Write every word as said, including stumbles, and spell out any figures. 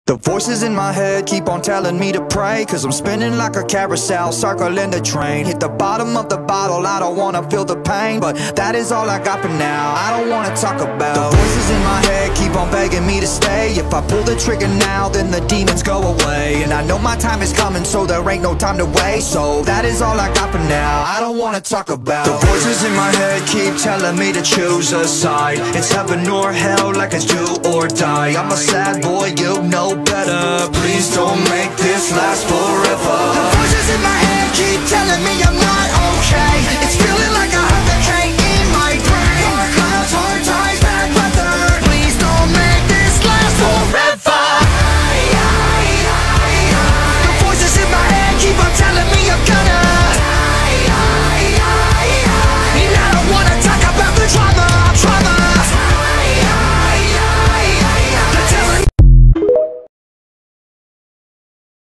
The voices in my head keep on telling me to pray, cause I'm spinning like a carousel, circling the train. Hit the bottom of the bottle, I don't wanna feel the pain, but that is all I got for now. I don't wanna talk about the voices in my head keep on begging me to stay. If I pull the trigger now, then the demons go away. And I know my time is coming, so there ain't no time to waste. So that is all I got for now, I don't wanna talk about the voices in my head keep telling me to choose a side. It's heaven or hell, like it's do or die. I'm a sad boy, you know better. Please don't make this last